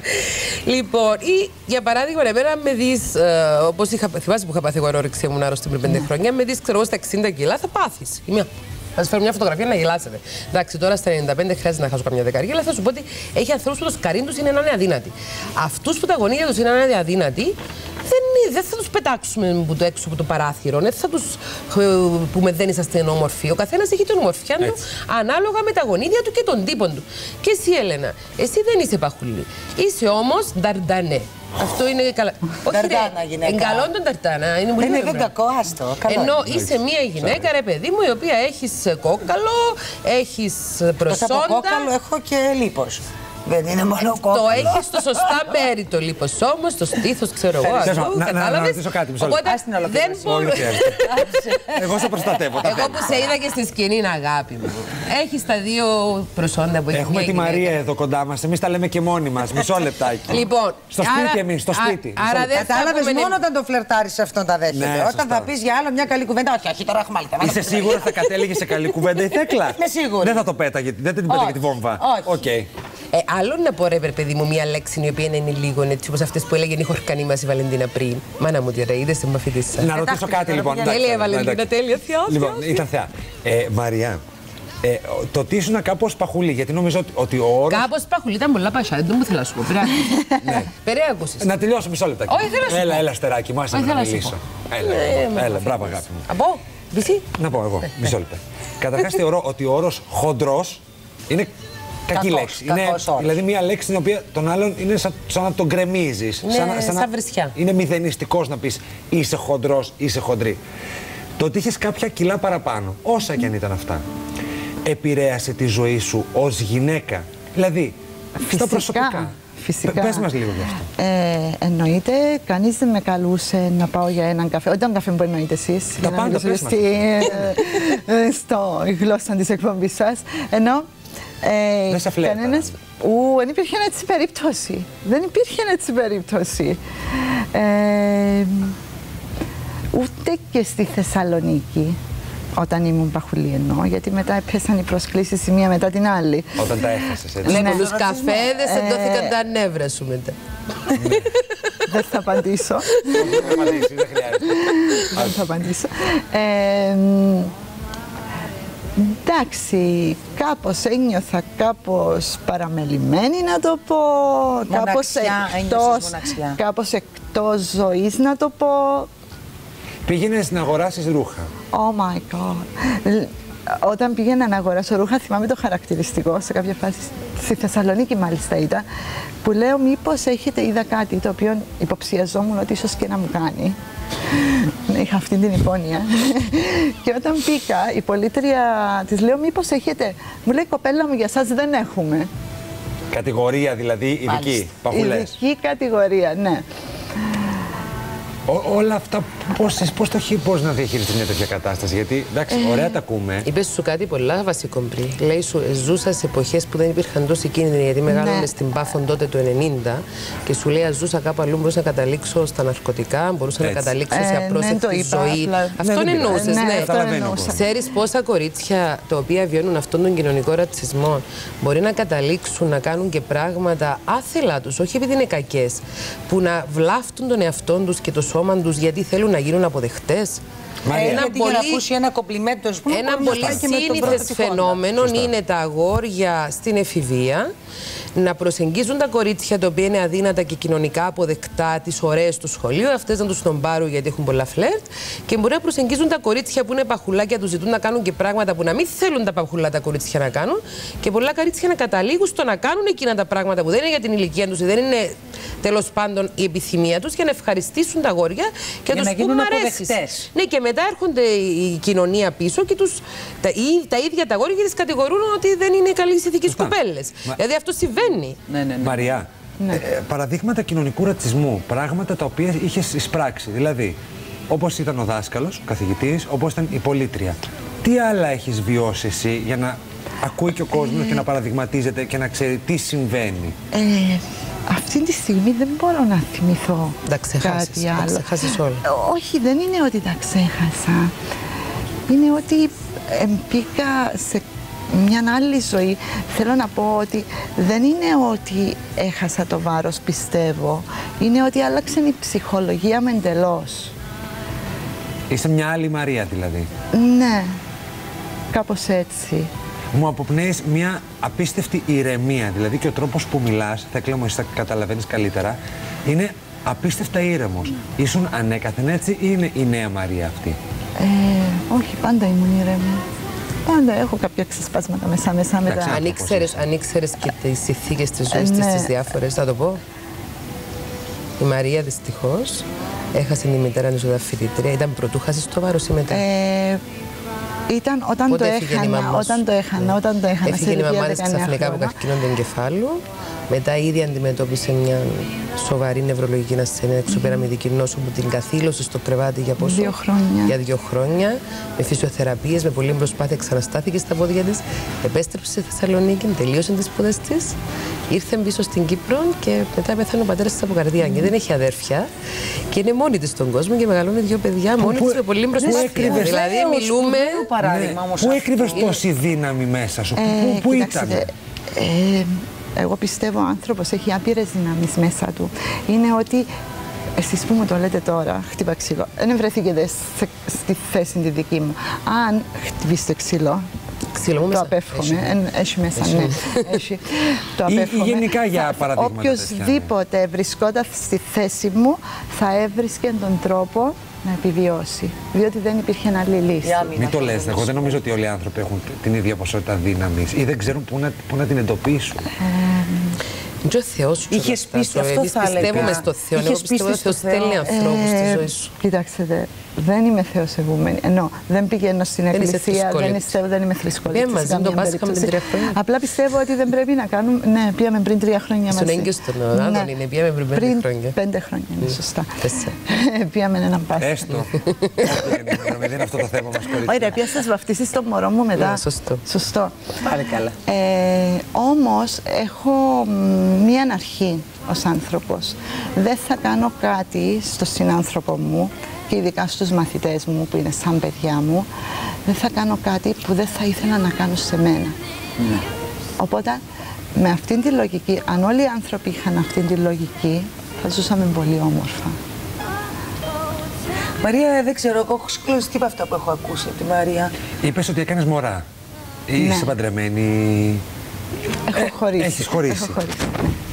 Λοιπόν, ή για παράδειγμα, εμένα με δεις, όπως θυμάσαι που είχα πάθει εγώ ανορεξία, ήμουν άρρωστη πριν πέντε χρόνια, με δεις, ξέρω εγώ, στα εξήντα κιλά θα πάθεις. Θα σας φέρω μια φωτογραφία να γελάσετε. Εντάξει, τώρα στα ενενήντα πέντε χρειάζεται να χάσω καμιά δεκαετία, αλλά θα σου πω ότι έχει ανθρώπους που το σκαρίν τους είναι να είναι αδύνατοι. Αυτούς που τα γονίδια τους είναι να είναι αδύνατοι, δεν, δεν θα τους πετάξουμε από το έξω από το παράθυρο, δεν θα τους πούμε δεν είσαστε όμορφοι. Ο καθένας έχει την ομορφιά του ανάλογα με τα γονίδια του και τον τύπον του. Και εσύ, Έλενα, εσύ δεν είσαι παχουλή. Είσαι όμως νταρντανέ. Αυτό είναι καλά. Ταρτάνα γυναίκα. Εγκαλών τον ταρτάνα. Είναι πολύ είναι κακό, άστο. Ενώ είσαι μια γυναίκα, ρε παιδί μου, η οποία έχεις κόκαλο, έχεις προσόντα. Από κόκαλο έχω και λίπος. Δεν είναι μόνο κόκκινο. Το έχει στο σωστά μέρη το λίπος όμως, το στήθος, ξέρω εγώ. Να ρωτήσω κάτι. Οπότε δεν μπορώ. Εγώ σε προστατεύω. Εγώ που σε είδα και στη σκηνή, είναι αγάπη μου. Έχεις τα δύο προσόντα που έχει. Έχουμε τη Μαρία εδώ κοντά μας. Εμείς τα λέμε και μόνοι μας. Μισό λεπτάκι. Λοιπόν, στο σπίτι εμείς, στο σπίτι. Κατάλαβες, μόνο όταν το φλερτάρεις αυτόν τα δέχεται. Όταν θα πεις για άλλο μια καλή κουβέντα, όχι, όχι, τώρα έχουμε άλλη θέμα. Είσαι σίγουρα θα κατέληγε σε καλή κουβέντα η Θέκλα? Είμαι σίγουρη. Δεν θα το πέταγε, δεν την πέταγε τη βόμβα. Όχι. Ε, άλλο να πω, ρε παιδί μου, μια λέξη η οποία είναι λίγο έτσι όπως αυτές που έλεγε η χορκανή μας η Βαλεντίνα πριν. Μάνα μου, τι ρε, είδες την μαθητή σας. Να ρωτήσω κάτι λοιπόν. Τέλεια, Βαλεντίνα, τέλεια, θεός. Λοιπόν, ήταν θεά. Ε, Μαριά, ε, το τι ήσουν κάπως παχουλή, γιατί νομίζω ότι, ότι ο όρος. Κάπως παχουλή, ήταν πολλά πασιά, δεν το μου θέλω να σου πω. Περαία ακούσεις. Να τελειώσω μισό λεπτάκι. Όχι, θέλω να σου πω. Έλα, έλα, στεράκι, μου άσε να μιλήσω. Έλα, έλα, μπράβο, αγάπη μου. Από, βυσί. Να πω εγώ, μισό λεπτό. Καταρχάς θεωρώ ότι ο όρος χοντρός είναι κακή κακός, λέξη. Κακός είναι, δηλαδή μια λέξη την οποία τον άλλον είναι σαν, σαν να τον γκρεμίζεις. Ναι, σαν, σαν, σαν βρισιά. Είναι μηδενιστικός να πεις είσαι χοντρός, είσαι χοντρή. Το ότι είχες κάποια κιλά παραπάνω, όσα και αν ήταν αυτά, επηρέασε τη ζωή σου ως γυναίκα. Δηλαδή, φυσικά, στα προσωπικά. Φυσικά. Πες μας λίγο γι' αυτό. Ε, εννοείται, κανείς δεν με καλούσε να πάω για έναν καφέ. Όταν καφέ που εννοείτε εσείς. Τα πάντα, πες μας. Στο γλώσσα της εκπομπής σας. Ενώ Ε, δεν σε φλέτα. Κανένας, ου, δεν υπήρχε έτσι περίπτωση. Δεν υπήρχε έτσι περίπτωση. Ε, ούτε και στη Θεσσαλονίκη. Όταν ήμουν παχουλή εννοώ, γιατί μετά έπεσαν οι προσκλήσεις η μία μετά την άλλη. Όταν τα έχασες, έτσι. Βλέπω τους καφέδες, Ε, εντόθηκαν τα νεύρα σου μετά. Δεν θα απαντήσω. Δεν θα απαντήσει, δεν χρειάζεται. Δεν θα απαντήσω. Ε, μ, εντάξει, κάπως ένιωθα κάπως παραμελημένη να το πω, κάπως εκτός, μοναξιά. κάπως εκτός ζωής να το πω. Πήγαινες να αγοράσεις ρούχα. Oh my god. Όταν πήγαινα να αγοράσω ρούχα, θυμάμαι το χαρακτηριστικό σε κάποια φάση, στη Θεσσαλονίκη μάλιστα ήταν, που λέω μήπως έχετε είδα κάτι το οποίο υποψιαζόμουν ότι ίσως και να μου κάνει. Είχα αυτή την υπόνοια. Και όταν πήγα, η πολίτρια της λέω μήπως έχετε, μου λέει κοπέλα μου για σας δεν έχουμε. Κατηγορία δηλαδή ειδική, παχουλές. Ειδική κατηγορία, ναι. Ό, όλα αυτά πώς, πώς, το, πώς να διαχειριστείς μια τέτοια κατάσταση, γιατί εντάξει, ωραία τα ακούμε. Είπες σου κάτι πολλά βασικό πριν. Λέει σου, ζούσα σε εποχές που δεν υπήρχαν τόσοι κίνδυνοι, γιατί μεγάλωνε Ναι. στην Πάφον τότε το ενενήντα και σου λέει, ζούσα κάπου αλλού, μπορούσα να καταλήξω στα ναρκωτικά, μπορούσα Έτσι. να καταλήξω σε Ε, ναι, απρόσεκτη το είπα, ζωή. απλά- Αυτόν Ναι, δεν εννοούσες, πειράζει. ναι. Ναι, αυτό εννοούσα. Ξέρεις πόσα κορίτσια τα οποία βιώνουν αυτόν τον κοινωνικό ρατσισμό μπορεί να καταλήξουν να κάνουν και πράγματα άθελα τους, όχι επειδή είναι κακές, που να βλάφτουν τον εαυτό τους και το σώμα τους γιατί θέλουν να γίνουν αποδεχτές. Μαρία. Ένα Ένα πολύ... για να πολύ- ακούσει ένα κομπλιμέντο, ας πούμε, Ένα μπορεί να πολύ πάει και με τον πρώτο σύνηθες τυχόντα. φαινόμενο Σωστά. είναι τα αγόρια στην εφηβεία να προσεγγίζουν τα κορίτσια τα οποία είναι αδύνατα και κοινωνικά αποδεκτά, τις ωραίες του σχολείου, αυτές να τους τον πάρουν γιατί έχουν πολλά φλερτ, και μπορεί να προσεγγίζουν τα κορίτσια που είναι παχουλάκια, τους ζητούν να κάνουν και πράγματα που να μην θέλουν τα παχουλά τα κορίτσια να κάνουν, και πολλά κορίτσια να καταλήγουν στο να κάνουν εκείνα τα πράγματα που δεν είναι για την ηλικία τους, δεν είναι τέλος πάντων η επιθυμία τους, για να ευχαριστήσουν τα αγόρια και Για να να τους πούν γίνουν μ' αρέσεις. αποδεκτές. Ναι, και μετά έρχονται η κοινωνία πίσω και τους, τα, ή, τα ίδια τα αγόρια τις κατηγορούν ότι δεν είναι καλές ηθικές Σωστά. κοπέλες. Μα- Δηλαδή αυτό συμβαίνει. Ναι, ναι, ναι. Μαριά, Ναι. ε, παραδείγματα κοινωνικού ρατσισμού, πράγματα τα οποία είχες εισπράξει. Δηλαδή, όπως ήταν ο δάσκαλος, ο καθηγητής, όπως ήταν η πολίτρια. Τι άλλα έχεις βιώσει εσύ για να ακούει και ο κόσμος και να παραδειγματίζεται και να ξέρει τι συμβαίνει? Ε, αυτή τη στιγμή δεν μπορώ να θυμηθώ Τα ξεχάσεις, κάτι τα άλλο. ξεχάσεις όλα. Ε, Όχι, δεν είναι ότι τα ξέχασα. Είναι ότι ε, πήγα σε μια άλλη ζωή. Θέλω να πω ότι δεν είναι ότι έχασα το βάρος, πιστεύω. Είναι ότι άλλαξε η ψυχολογία με εντελώς. Είσαι μια άλλη Μαρία δηλαδή. Ναι, κάπως έτσι. Μου αποπνέεις μια απίστευτη ηρεμία. Δηλαδή και ο τρόπος που μιλάς, θα κλαίω, εσύ θα καταλαβαίνεις καλύτερα, είναι απίστευτα ήρεμος. Ήσουν ανέκαθεν έτσι ή είναι η νέα Μαρία αυτή? Ε, όχι, πάντα ήμουν ήρεμη. Πάντα έχω κάποια ξεσπάσματα μέσα μέσα μετά. Εντάξει, Αν ήξερες, αν ήξερες και τις συνθήκες της ζωής Ε, της, ναι. τις διάφορες, θα το πω. Η Μαρία δυστυχώς έχασε τη μητέρα της όταν φοιτήτρια. Ήταν πρωτού χάσεις το βάρος ή μετά? Ε, ήταν όταν Πότε το έφυγε η έχανα, μαμά σου? όταν το έχανα, όταν το έχανα σε Έφυγε η ηλικία μαμά της δεκαεννιά ξαφνικά από χρόνια. καρκίνο του εγκεφάλου. Μετά ήδη αντιμετώπισε μια σοβαρή νευρολογική ασθένεια, εξωπεραμιδική νόσο, που την καθήλωσε στο κρεβάτι για πόσο? Δύο χρόνια. Για δύο χρόνια. Με φυσιοθεραπείες, με πολλή προσπάθεια ξαναστάθηκε στα πόδια της. Επέστρεψε στη Θεσσαλονίκη, τελείωσε τις σπουδές της. Ήρθε πίσω στην Κύπρο και μετά πέθανε ο πατέρας της από καρδιά. Και δεν έχει αδέρφια. Και είναι μόνη της στον κόσμο και μεγαλώνει δύο παιδιά μόνη πού- της με πολλή προσπάθεια. έκρυβες? Δηλαδή μιλούμε. Σπουδαίο παράδειγμα όμως Πού αυτό. έκρυβες τόση δύναμη μέσα σου, Ε, πού, πού ήταν? κοιτάξτε, ε, εγώ πιστεύω ο άνθρωπος έχει άπειρες δυνάμεις μέσα του. Είναι ότι εσείς που μου το λέτε τώρα, χτύπα ξύλο, δεν βρεθήκετε σε- στη θέση τη δική μου. Αν χτυπήσετε ξύλο, Ξύλο μου το μέσα. απέφχομαι. Εν- Έχει μέσα, ναι. Έχει. Το Ή- ή απέφχομαι. γενικά για Θα- παραδείγματα Οποιοςδήποτε βρισκόταν στη θέση μου θα έβρισκε τον τρόπο να επιβιώσει. Διότι δεν υπήρχε άλλη λύση. Η άμυνα. Μην το λες, εγώ δεν νομίζω ότι όλοι οι άνθρωποι έχουν την ίδια ποσότητα δύναμης ή δεν ξέρουν πού να, πού να την εντοπίσουν. Είναι ο Θεός σου. Είχες Αναστάσιο. πίστη, αυτό Εμείς θα έλεγα. πιστεύουμε στο Θεό. Εγώ Είχες πιστεύω ότι ο πίστη Θεός στο Θεό. στέλνει ανθρώπους στη Ε, ζωή σου. Κοιτάξτε, δεν είμαι θεοσεβούμενη. Ενώ δεν πηγαίνω στην Δεν είσαι εκκλησία, δεν, θρησκολήπτη. είστε, δεν είμαι θρησκολήπτη. Πήγαμε μαζί, το Πάσχα με την τρία χρόνια. Απλά πιστεύω ότι δεν πρέπει να κάνουμε. Ναι, πήγαμε πριν τρία χρόνια Στον μαζί. έγκυο στον Άδωνη, πήγαμε πριν πέντε χρόνια. Πέντε χρόνια, ναι, σωστά. Τέσσερα. Πήγαμε έναν Πάσχα. Έστω. Δεν είναι αυτό το θέμα μας, κορίτσια. Ωραία, πήγα στις βαφτίσεις στο μωρό μου μετά. Ναι, σωστό. Σωστό. Πάλι καλά. Ε, όμως έχω μ, μία αρχή ως άνθρωπος. Δεν θα κάνω κάτι στο συνάνθρωπο μου και ειδικά στους μαθητές μου που είναι σαν παιδιά μου, δεν θα κάνω κάτι που δεν θα ήθελα να κάνω σε μένα. Ναι. Οπότε, με αυτήν τη λογική, αν όλοι οι άνθρωποι είχαν αυτήν τη λογική, θα ζούσαμε πολύ όμορφα. Μαρία, δεν ξέρω, εγώ έχω συγκλονιστεί από αυτά που έχω ακούσει από τη Μαρία. Είπες ότι έκανες μωρά. Ναι. Είσαι παντρεμένη. Έχω χωρίσει. Έχεις χωρίσει. Έχω χωρίσει.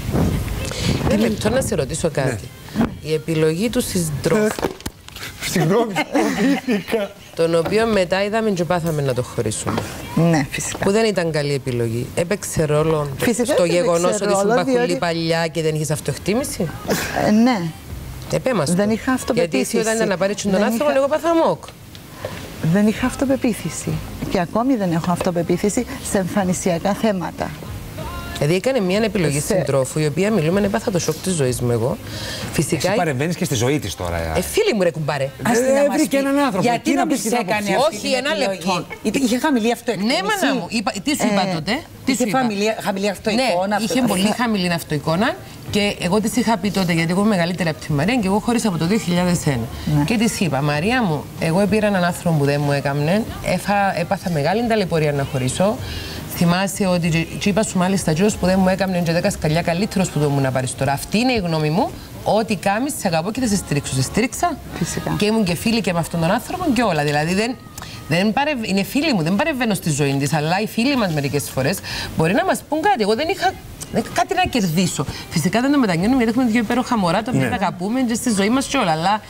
Ένα λεπτό να σε ρωτήσω κάτι. Ναι. Η επιλογή του συντρόφου. Συγγνώμη, φοβήθηκα. Τον οποίο μετά είδαμε και πάθαμε να το χωρίσουμε. Ναι, φυσικά. Που δεν ήταν καλή επιλογή. Έπαιξε ρόλο Φυσικά στο γεγονός ότι ήσουν παχουλή διότι... παλιά και δεν είχες αυτοεκτίμηση. Ε, ναι. Επέμαστο. Δεν είχα αυτοπεποίθηση. Γιατί εσύ όταν ήταν να πάρεις τον άνθρωπο, είχα... εγώ πάθα μοκ. Δεν είχα αυτοπεποίθηση. Και ακόμη δεν έχω αυτοπεποίθηση σε εμφανισιακά θέματα. Δηλαδή έκανε μια επιλογή σε... συντρόφου, η οποία μιλούμε, έπαθα το σοκ της ζωής μου εγώ. Φυσικά. Εσύ παρεμβαίνεις και στη ζωή της τώρα. Ε, φίλοι μου ρε κουμπάρε. Έβρι και έναν άνθρωπο. Γιατί να μην έκανε αυτή Όχι, ένα λεπτό. Είχε χαμηλή αυτοεκτίμηση. Ναι, μάνα μου. Είπα, τι σου είπα τότε. Τι είχε χαμηλή αυτοεικόνα. Ναι, είχε πολύ χαμηλή αυτοεικόνα. Και εγώ της είχα πει τότε, γιατί εγώ είμαι μεγαλύτερη από τη Μαρία και εγώ χώρισα από το δύο χιλιάδες ένα. Ναι. Και της είπα, Μαρία μου, εγώ πήρα έναν άνθρωπο που δεν μου έκαμνε, έπαθα μεγάλη ταλαιπωρία να χωρίσω. Θυμάσαι ότι και είπα σου μάλιστα τζος που δεν μου έκαμνε και δέκα σκαλιά καλύτερος που δεν μου να πάρεις τώρα. Αυτή είναι η γνώμη μου, ότι κάμεις, σε αγαπώ και θα σε στηρίξω. Σε στήριξα. Φυσικά. Και ήμουν και φίλη και με αυτόν τον άνθρωπο και όλα. Δηλαδή δεν, δεν παρευ... είναι φίλοι μου, δεν παρεμβαίνω στη ζωή της, αλλά οι φίλοι μας μερικές φορές μπορεί να μας πούν κάτι. Εγώ δεν είχα κάτι να κερδίσω. Φυσικά δεν το μετανιώνουμε γιατί έχουμε δύο υπέροχα μωρά τα οποία τα αγαπούμε και στη ζωή μας και όλα. Αλλά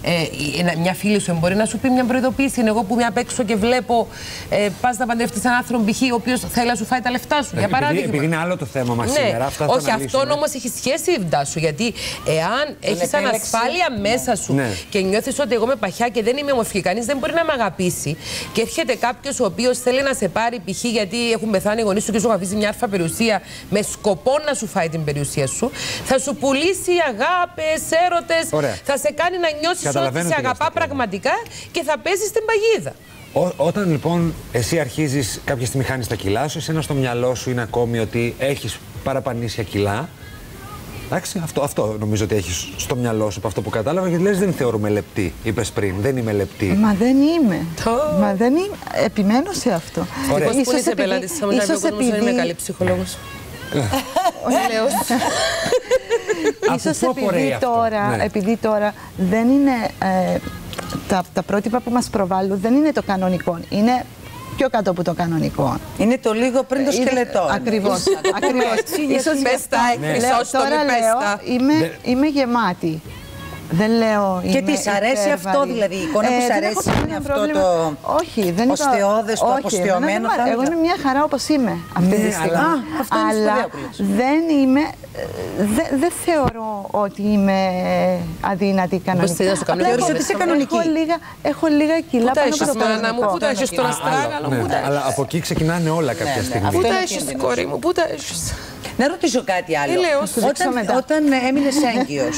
ε, μια φίλη σου μπορεί να σου πει μια προειδοποίηση. Εγώ που είμαι απ' έξω και βλέπω ε, πας να παντρευτείς έναν άνθρωπο π.χ. ο οποίος θέλει να σου φάει τα λεφτά σου. Ε, για παράδειγμα. Επειδή, επειδή είναι άλλο το θέμα μας ναι. σήμερα. Αυτά όχι, αυτόν όμως έχει σχέση σου. Γιατί εάν έχεις ανασφάλεια ναι. μέσα σου ναι. και νιώθεις ότι εγώ είμαι παχιά και δεν είμαι ομορφή, κανείς δεν μπορεί να με αγαπήσει. Και έρχεται κάποιος ο οποίος θέλει να σε πάρει π.χ. γιατί έχουν πεθάνει οι γονείς σου και σου αφήσει μια άρφα περιουσία με σκοπό να σου φάει την περιουσία σου, θα σου πουλήσει αγάπες, έρωτες, θα σε κάνει να νιώσεις ότι σε αγαπά πραγματικά και θα πέσει στην παγίδα. Ό, όταν λοιπόν εσύ αρχίζεις κάποια στιγμή χάνεις τα κιλά σου, εσένα στο μυαλό σου είναι ακόμη ότι έχεις παραπανήσια κιλά. Εντάξει, αυτό, αυτό νομίζω ότι έχεις στο μυαλό σου από αυτό που κατάλαβα, γιατί λες δεν θεωρούμε λεπτή. Είπες πριν, δεν είμαι λεπτή. Μα δεν είμαι. Oh. Μα δεν είμαι. Επιμένω σε αυτό. Ίσως που είσαι πελάτης, θα μιλάμε ο κόσμος δεν είμαι καλή ψυχολόγος. Ίσως επειδή τώρα, ναι. επειδή τώρα δεν είναι ε, τα, τα πρότυπα που μας προβάλλουν δεν είναι το κανονικό, είναι πιο κάτω από το κανονικό. Είναι το λίγο πριν το σκελετό. Ακριβώς. Ακριβώς. Ίσως πέστα, τώρα λέω είμαι, είμαι γεμάτη. Δεν λέω. Και τι, σ' αρέσει αυτό, δηλαδή, η εικόνα που σ' αρέσει είναι αυτό το. Όχι, δεν είναι. Οστεώδες, το αποστεωμένο. Εγώ είμαι μια χαρά όπως είμαι αυτή τη στιγμή. Αλλά δεν είμαι. Δεν θεωρώ ότι είμαι αδύνατη κανονικά. Θεωρείς ότι είσαι κανονική. Έχω λίγα κιλά πάνω από το κανονικό. Πού τα έχεις στον αστράγαλο, αλλά από εκεί ξεκινάνε όλα κάποια στιγμή. Πού τα έχεις, κόρη μου, πού τα έχεις. Να ρωτήσω κάτι άλλο. Όταν έμεινες έγκυος.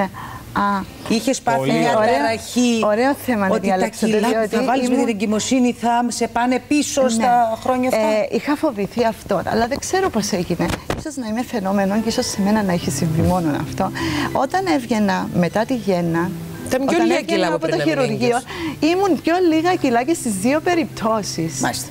Α, είχες πάθει μια ταραχή. Ωραίο θέμα να διαλέξετε. Ότι τα κιλά που θα βάλεις ήμουν... με την εγκυμοσύνη θα σε πάνε πίσω ναι. στα χρόνια αυτά. Ε, είχα φοβηθεί αυτό, αλλά δεν ξέρω πώς έγινε. Ίσως να είμαι φαινόμενο και ίσως σε μένα να έχει συμβεί μόνο αυτό. Όταν έβγαινα μετά τη γέννα, ήταν πιο λίγα κιλά από, από το χειρουργείο, ήμουν πιο λίγα κιλά και στις δύο περιπτώσεις. Μάλιστα.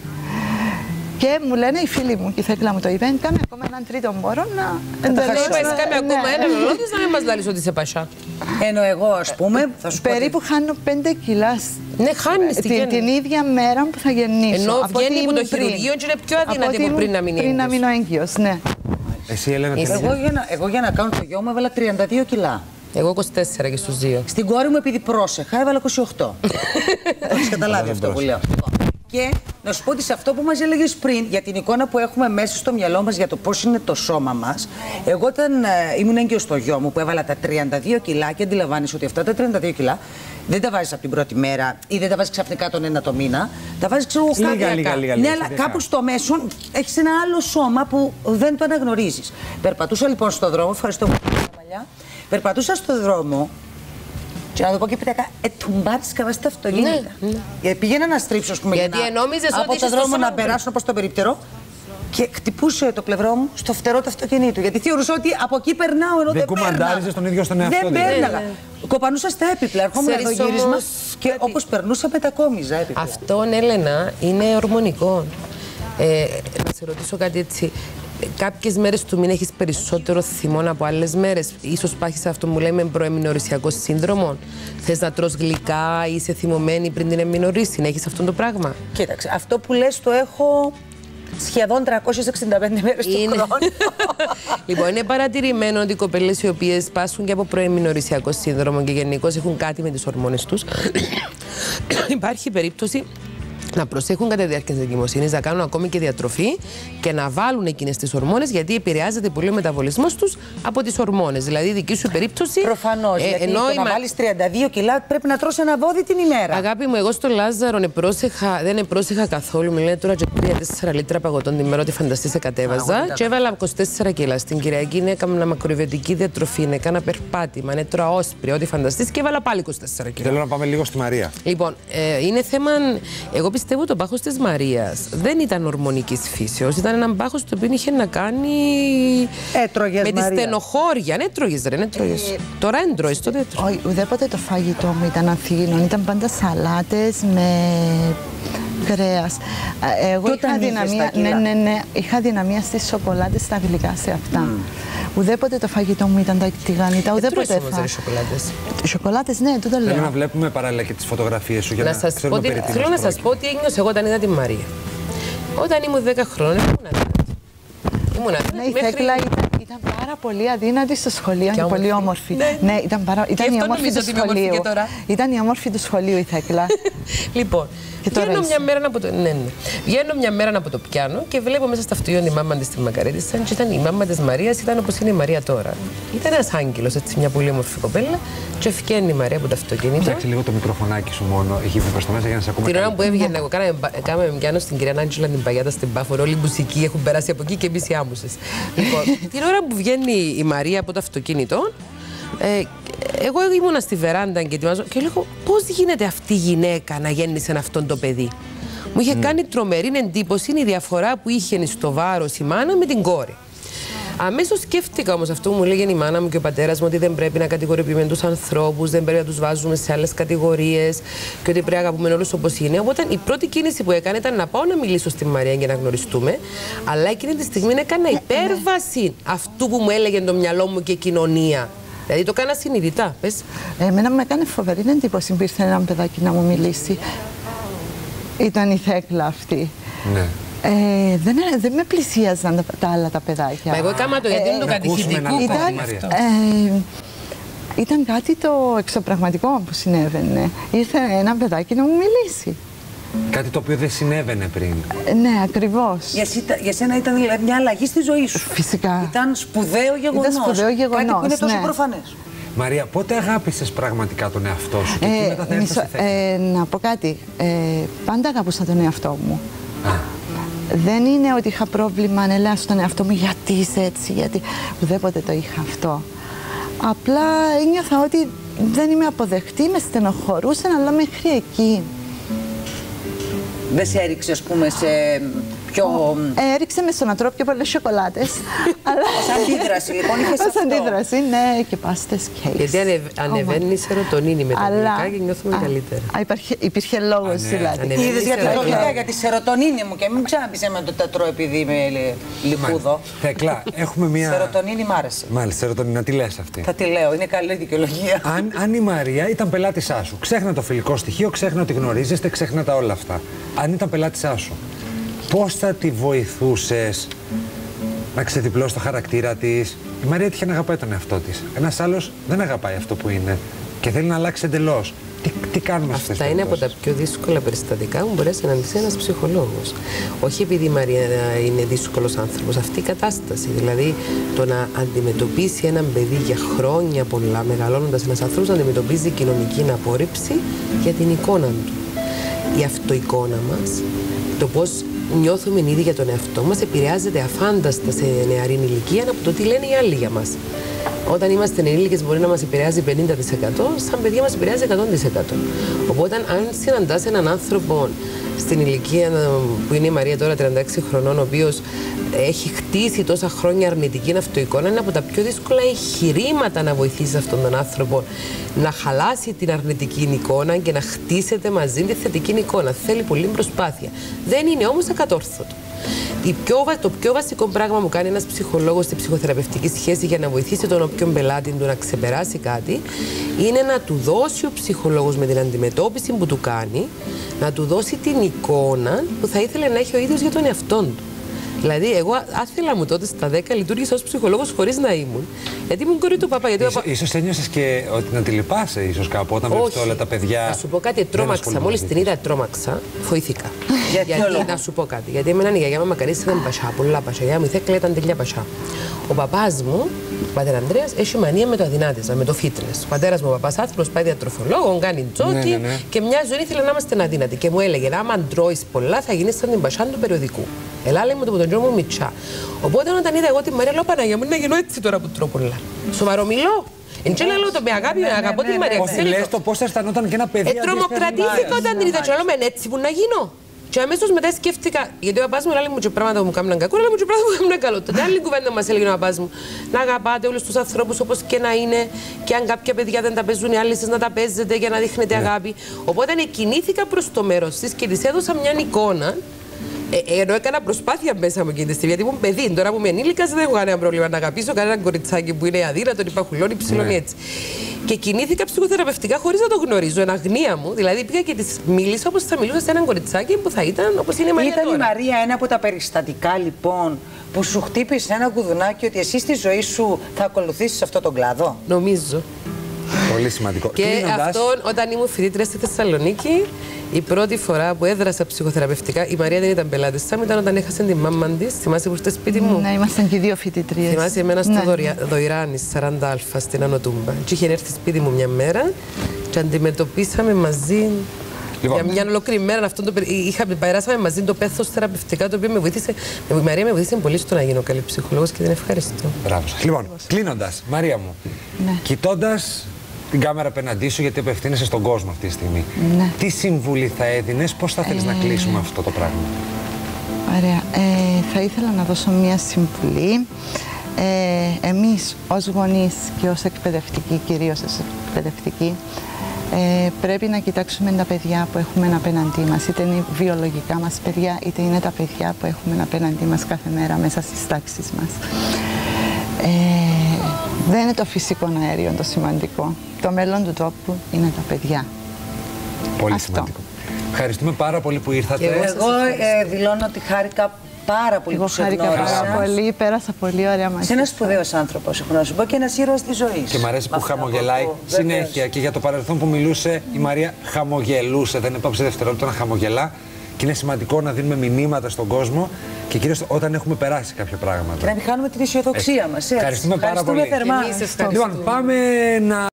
Και μου λένε οι φίλοι μου, και η Θέκλα μου το είπε, κάμε ακόμα έναν τρίτο μωρό να εντελώς... Κάμε ακόμα έναν ολόγης να μην μας λαλείς ότι είσαι πασά. Ενώ εγώ, ας πούμε, θα σου πω... Περίπου χάνω πέντε κιλά ναι, χάνεις την, την ίδια μέρα που θα γεννήσω. Ενώ βγαίνει από το χειρουργείο και είναι πιο αδύνατη από πριν να μείνει πριν να μείνω έγκυος, ναι. Εσύ, Έλενα, εγώ, για να, εγώ για να κάνω το γιο μου έβαλα τριάντα δύο κιλά. Εγώ είκοσι τέσσερα και στους δύο. Στην κόρη μου, επειδή πρόσεχα, έβαλα είκοσι οκτώ. Το έχεις καταλάβει αυτό που λέω. Και να σου πω ότι σε αυτό που μας έλεγες πριν, για την εικόνα που έχουμε μέσα στο μυαλό μας για το πώς είναι το σώμα μας, εγώ όταν ε, ήμουν έγκυος στο γιο μου που έβαλα τα τριάντα δύο κιλά και αντιλαμβάνεις ότι αυτά τα τριάντα δύο κιλά δεν τα βάζεις από την πρώτη μέρα ή δεν τα βάζεις ξαφνικά τον ένα το μήνα, τα βάζεις ξέρω λίγα, λίγα, λίγα, λίγα, ναι, αλλά κάπου στο μέσο έχεις ένα άλλο σώμα που δεν το αναγνωρίζεις. Περπατούσα λοιπόν στο δρόμο, ευχαριστώ πολύ τα μαλλιά, περπατούσα στο δρόμο. Και να το πω και πιτάκα, ε, τουμπάρισκα βάσει τα αυτοκίνητα. Ναι, ναι. Πήγαινα να στρίψω, ας πούμε, γιατί από το δρόμο να περάσω προς το περιπτερό και χτυπούσε το πλευρό μου στο φτερό του αυτοκινήτου. Γιατί θεωρούσα ότι από εκεί περνάω. Ενώ δεν κουμαντάριζες τον ίδιο στον εαυτό. Δεν πέρναγα. Ναι, ναι. Κοπανούσα στα έπιπλα. Ερχόμουν εδώ γύρισμα όμως και κάτι... όπως περνούσα μετακόμιζα έπιπλα. Αυτό, Έλενα, είναι ορμονικό. Ε, να σε ρωτήσω κάτι έτσι. Κάποιες μέρες του μήνα έχεις περισσότερο θυμό από άλλες μέρες. Ίσως πάχεις αυτό που λέμε προεμμηνορησιακό σύνδρομο. Θες να τρως γλυκά ή είσαι θυμωμένη πριν την εμμηνορήσει. Έχεις αυτό το πράγμα. Κοίταξε, αυτό που λες το έχω σχεδόν τριακόσιες εξήντα πέντε μέρες του χρόνου. Λοιπόν, είναι παρατηρημένο ότι οι κοπέλες οι οποίες πάσχουν και από προεμμηνορησιακό σύνδρομο και γενικώς έχουν κάτι με τις ορμόνες τους, υπάρχει περίπτωση να προσέχουν κατά τη διάρκεια της εγκυμοσύνης, να κάνουν ακόμη και διατροφή και να βάλουν εκείνες τις ορμόνες, γιατί επηρεάζεται πολύ ο μεταβολισμός τους από τις ορμόνες. Δηλαδή, η δική σου περίπτωση. Προφανώς. Ε, γιατί ενώ το να βάλεις τριάντα δύο κιλά πρέπει να τρως ένα βόδι την ημέρα. Αγάπη μου, εγώ στο Λάζαρο επρόσεχα, δεν επρόσεχα καθόλου. Μου λένε τώρα και τρία τέσσερα λίτρα παγωτών την ημέρα, ότι φανταστείς κατέβαζα. Α, και έβαλα είκοσι τέσσερα κιλά. Στην Κυριακή έκανα μακροβιωτική διατροφή, έκανα περπάτημα, έτρωα όσπρια, ό,τι φανταστείς και έβαλα πάλι είκοσι τέσσερα κιλά. Θέλω να πάμε λίγο στη Μαρία. Λοιπόν, ε, είναι θέμα. Εγώ πιστεύω το πάχος της Μαρίας δεν ήταν ορμονικής φύσεως. Ήταν έναν πάχος το οποίο είχε να κάνει. Έτρωγες, με τη Μαρία. στενοχώρια. Ναι, έτρωγες, ρε, ναι, έτρωγες. Ε, Τώρα έντρωες, τότε έτρωγες. Όχι, ουδέποτε το φαγητό μου ήταν ανθυγιεινό. Ήταν πάντα σαλάτες με κρέας. Εγώ και είχα δυναμία, ναι, ναι, ναι, είχα δυναμία στις σοκολάτες, στα γλυκά, σε αυτά. Mm. Ουδέποτε το φαγητό μου ήταν τα τηγανιτά, ουδέποτε φάγα. Σοκολάτες. Σοκολάτες, ναι, τούτο λέω. Θέλω να βλέπουμε παράλληλα και τις φωτογραφίες σου για να, να σας ξέρουμε πω, περί τίνος θέλω να πρόκειται. σας πω τι ένιωσα εγώ όταν είδα τη Μαρία. Όταν ήμουν δέκα χρόνων ήμουν αδύνατη. Ήμουν αδύνατη. Ναι, η μέχρι... Θέκλα ήταν, ήταν πάρα πολύ αδύνατη στο σχολείο, είναι πολύ όμορφη. Ναι, ναι ήταν, παρά... ήταν η όμορφη του σχολείου. Ήταν η όμορφη του σχολείου η Θέκλα. Λοιπόν, βγαίνω μια, μέρα από το... ναι, ναι. βγαίνω μια μέρα από το πιάνο και βλέπω μέσα στο αυτοκίνητο τη μάμα της τη Μακαρίτισσα και ήταν η μάμα της Μαρίας, ήταν όπως είναι η Μαρία τώρα. Ήταν ένας άγγελος, έτσι, μια πολύ όμορφη κοπέλα. Και ευκαιρνεί η Μαρία από το αυτοκίνητο. Εντάξει λίγο το μικροφωνάκι σου μόνο, έχει βγει προς το μέσα για να σε ακούμε. Την ώρα που έβγαινε, εγώ κάναμε πιάνο στην κυρία Νάντζελα την Παγιάτα στην Πάφορο. Όλοι οι μουσικοί έχουν περάσει από εκεί και εμείς οι άμμουσες. Λοιπόν, την ώρα που βγαίνει η Μαρία από το αυτοκίνητο, ε, εγώ ήμουνα στη βεράντα και ετοιμάζω και λέω πώς γίνεται αυτή η γυναίκα να γέννησε αυτόν το παιδί. Μου είχε mm. κάνει τρομερή εντύπωση η διαφορά που είχε στο βάρος η μάνα με την κόρη. Αμέσως σκέφτηκα όμως αυτό που μου λέγανε η μάνα μου και ο πατέρας μου, ότι δεν πρέπει να κατηγοροποιούμε τους ανθρώπους, δεν πρέπει να τους βάζουμε σε άλλες κατηγορίες και ότι πρέπει να αγαπούμε όλους όπως είναι. Οπότε η πρώτη κίνηση που έκανα ήταν να πάω να μιλήσω στη Μαρία για να γνωριστούμε, αλλά εκείνη τη στιγμή έκανα υπέρβαση αυτού που μου έλεγε το μυαλό μου και η κοινωνία. Δηλαδή το έκανα συνειδητά. Πες. Εμένα με έκανε φοβερή εντύπωση που ήρθε ένα παιδάκι να μου μιλήσει. Ήταν η Θέκλα αυτή. Ναι. Ε, δεν, δεν με πλησίαζαν τα, τα άλλα τα παιδάκια. Μα εγώ έκανα το γιατί είναι το κατηχητικό. Ήταν, ε, ήταν κάτι το εξωπραγματικό που συνέβαινε. Ήρθε ένα παιδάκι να μου μιλήσει. Κάτι το οποίο δεν συνέβαινε πριν. Ε, ναι, ακριβώς. Για, για σένα ήταν δηλαδή μια αλλαγή στη ζωή σου. Φυσικά. Ήταν σπουδαίο γεγονός. Ήταν σπουδαίο γεγονός. Κάτι που είναι τόσο ναι. προφανές. Μαρία, πότε αγάπησες πραγματικά τον εαυτό σου και τι μετά θα έρθεις στη θέση? ε, Να πω κάτι. Ε, πάντα αγαπούσα τον εαυτό μου. Α. Δεν είναι ότι είχα πρόβλημα να λέω στον εαυτό μου γιατί είσαι έτσι, γιατί ουδέποτε το είχα αυτό. Απλά ένιωθα ότι δεν είμαι αποδεκτή, με στενοχωρούσαν, αλλά μέχρι εκεί. Δεν σε έριξε, ας πούμε, σε πιο... Ε, έριξε με στο να τρώω πιο πολλές σοκολάτες. αλλά... Ως αντίδραση, λοιπόν, είχες αυτό. Ως αντίδραση, ναι, και πάστες κέικς. Γιατί ανε, ανεβαίνει η σερωτονίνη με τα γλυκά και νιώθουμε α, καλύτερα. Α, υπήρχε, υπήρχε λόγος, ναι, δηλαδή. Είδες για τα γλυκά, για τη σερωτονίνη μου και μην ξαναπείς με το τετρό επειδή είμαι λιπούδο. Θεκλά, έχουμε μία... Σερωτονίνη μ' άρεσε. Μάλιστα, σερωτονίνα, τι λες αυτή? Θα τη λέω, είναι καλή δικαιολογία. Αν, αν η Μαρία ήταν πελάτησά σου, ξέχνα το φιλικό στοιχείο, ξέχνα ότι γνωρίζεστε, ξέχνα τα όλα αυτά. Αν ήταν πελάτησά σου, πώς θα τη βοηθούσες να ξεδιπλώσει το χαρακτήρα της? Η Μαρία έτυχε να αγαπάει τον εαυτό της. Ένας άλλος δεν αγαπάει αυτό που είναι και θέλει να αλλάξει εντελώς. Τι, τι κάνουμε σε αυτές τις Αυτά είναι από τα πιο δύσκολα περιστατικά που μπορεί να συναντήσει ένας ψυχολόγος. Όχι επειδή η Μαρία είναι δύσκολος άνθρωπος, αυτή η κατάσταση. Δηλαδή το να αντιμετωπίσει έναν παιδί για χρόνια πολλά, μεγαλώνοντας ένας άνθρωπος, να αντιμετωπίζει κοινωνική απόρριψη για την εικόνα του. Η αυτοεικόνα μας, το πώς νιώθουμε ήδη για τον εαυτό μας, επηρεάζεται αφάνταστα σε νεαρή ηλικία από το τι λένε οι άλλοι για μας. Όταν είμαστε ενήλικες μπορεί να μας επηρεάζει πενήντα τοις εκατό, σαν παιδιά μας επηρεάζει εκατό τοις εκατό. Οπότε αν συναντάς έναν άνθρωπο στην ηλικία που είναι η Μαρία τώρα τριάντα έξι χρονών, ο οποίος έχει χτίσει τόσα χρόνια αρνητική αυτοεικόνα, είναι από τα πιο δύσκολα εγχειρήματα να βοηθήσει αυτόν τον άνθρωπο να χαλάσει την αρνητική εικόνα και να χτίσετε μαζί τη θετική εικόνα. Θέλει πολύ προσπάθεια. Δεν είναι όμως ακατόρθωτο. Η πιο, το πιο βασικό πράγμα που κάνει ένας ψυχολόγος στη ψυχοθεραπευτική σχέση για να βοηθήσει τον όποιον πελάτη του να ξεπεράσει κάτι, είναι να του δώσει ο ψυχολόγος με την αντιμετώπιση που του κάνει, να του δώσει την εικόνα που θα ήθελε να έχει ο ίδιος για τον εαυτόν του. Δηλαδή, εγώ άθελα μου τότε στα δέκα λειτουργήσα ως ψυχολόγος χωρίς να ήμουν. Γιατί ήμουν κόρη του παπά. Γιατί Ίσως, παπά... ίσως ένιωσες και ότι να τη λυπάσαι, ίσως κάπου όταν βλέπεις όλα τα παιδιά. Να σου πω κάτι, τρόμαξα. Μόλις την είδα, τρόμαξα, φοήθηκα. Γιατί, γιατί να σου πω κάτι. Γιατί εμένα η γιαγιά μου μακαρίσει ήταν πασά, πολλά πασά. Η γιαγιά μου η θέκλα ήταν τελεία πασά. Ο παπάς μου, ο πατέρα Ανδρέας, έχει μανία με το αδυνάτισμα, με το fitness. Ο πατέρας μου, ο παπάς άνθρωπος, πάει διατροφολόγο, κάνει τζόκι ναι, ναι, ναι. και μια ζωή ήθελε να είμαστε αδύνατοι. Και μου έλεγε: άμα τρώεις πολλά, θα γίνεις σαν την πασά του περιοδικού. Ελά, λέει μου το που τον τρώω μου μιτσά. Οπότε όταν είδα εγώ τη Μαρία, λέω Παναγία μου, να γίνω έτσι τώρα που τρώω πολλά. Σοβαρό μιλώ. Εν τέλει λέω το με αγάπη, με αγαπώ τη Μαρία. Όχι, λες το πώς αισθανόταν και ένα παιδί. Ε, τρομοκρατήθηκα όταν την είδα. Και λέω με έτσι που να γίνω. Και αμέσως μετά σκέφτηκα, γιατί ο παπάς μου λέει μου και πράγματα που μου κάνουν κακό, αλλά μου και πράγματα που μου κάνουν καλό. Τότε άλλη κουβέντα μας έλεγε ο παπάς μου, να αγαπάτε όλους τους ανθρώπους όπως και να είναι, και αν κάποια παιδιά δεν τα παίζουν οι άλλοι σας να τα παίζετε για να δείχνετε yeah. αγάπη. Οπότε κινήθηκα προς το μέρος της και της έδωσα μια εικόνα. Ε, ενώ έκανα προσπάθεια μέσα μου εκείνη τη στιγμή, γιατί ήμουν παιδί. Τώρα που είμαι ενήλικας δεν έχω κανένα πρόβλημα να αγαπήσω κανέναν κοριτσάκι που είναι αδύνατο, υπαχουλώνει, ψηλώνει έτσι. Και κινήθηκα ψυχοθεραπευτικά χωρίς να το γνωρίζω, εν αγνία μου. Δηλαδή πήγα και της μίλησα όπως θα μιλούσα σε έναν κοριτσάκι που θα ήταν όπως είναι η Μαρία. Ήταν τώρα. η Μαρία ένα από τα περιστατικά λοιπόν που σου χτύπησε ένα κουδουνάκι ότι εσύ στη ζωή σου θα ακολουθήσεις αυτό τον κλάδο. Νομίζω. Πολύ σημαντικό. Και Κλείνοντας... αυτό όταν ήμουν φοιτήτρια στη Θεσσαλονίκη, η πρώτη φορά που έδρασα ψυχοθεραπευτικά, η Μαρία δεν ήταν πελάτη μου, ήταν όταν έχασε την μάμα τη. Θυμάσαι που ήρθε σπίτι μου. Ναι, ήμασταν και δύο φοιτητρίες. Θυμάσαι εμένα στο ναι. Δοϊράνη, σαράντα α στην Ανωτούμπα. Και είχε έρθει σπίτι μου μια μέρα και αντιμετωπίσαμε μαζί. Λοιπόν. Για μια ολόκληρη μέρα αυτό το είχαμε, περάσαμε μαζί το πέθος θεραπευτικά, το οποίο με βοήθησε. Η Μαρία με βοήθησε πολύ στο να γίνω καλή ψυχολόγος και την ευχαριστώ. Μπράβο. Λοιπόν, κλείνοντας, Μαρία μου, ναι. κοιτώντας την κάμερα απέναντί σου, γιατί απευθύνεσαι στον κόσμο αυτή τη στιγμή, ναι. τι συμβουλή θα έδινες, πώς θα θέλεις ε... να κλείσουμε αυτό το πράγμα? Ωραία. Ε, θα ήθελα να δώσω μια συμβουλή. Ε, εμείς ως γονείς και ως εκπαιδευτικοί, κυρίως ως εκπαιδευτικοί, Ε, πρέπει να κοιτάξουμε τα παιδιά που έχουμε απέναντί μας, είτε είναι βιολογικά μας παιδιά, είτε είναι τα παιδιά που έχουμε απέναντί μας κάθε μέρα μέσα στις τάξεις μας. Ε, δεν είναι το φυσικό αέριο το σημαντικό. Το μέλλον του τόπου είναι τα παιδιά. Πολύ Αυτό. σημαντικό. Ευχαριστούμε πάρα πολύ που ήρθατε. Εγώ, εγώ ε, δηλώνω ότι χάρηκα πάρα πολύ Εγώ που σε χάρηκα πάρα πολύ, πέρασα πολύ ωραία μαζί. Είσαι ένας σπουδαίος άνθρωπος, έχω να σου πω, και ένας ήρωας της ζωής. Και μου αρέσει που αυτό χαμογελάει πω, συνέχεια. Βεβαίως. Και για το παρελθόν που μιλούσε, η Μαρία χαμογελούσε. Δεν έπαψε δευτερόλεπτο να χαμογελά. Και είναι σημαντικό να δίνουμε μηνύματα στον κόσμο και κυρίως όταν έχουμε περάσει κάποια πράγματα. Και να μην χάνουμε την αισιοδοξία μας. Ευχαριστούμε πάρα πολύ. Θερμά. Λοιπόν, πάμε να.